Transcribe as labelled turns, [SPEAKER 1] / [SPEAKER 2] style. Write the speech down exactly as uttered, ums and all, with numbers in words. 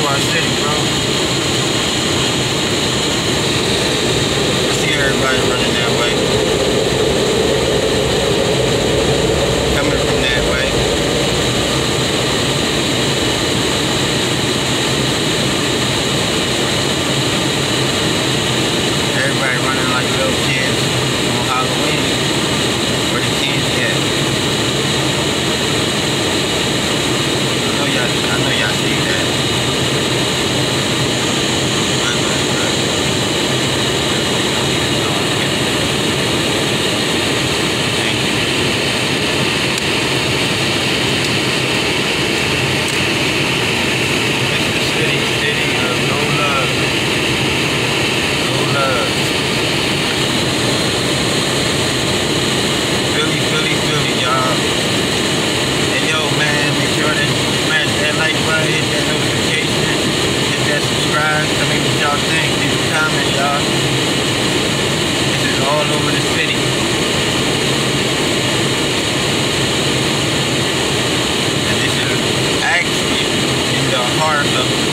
[SPEAKER 1] our city, bro. I see everybody running that way. Coming from that way. Everybody running like little kids on Halloween. Where the candy at? I know y'all, I know y'all see that. Of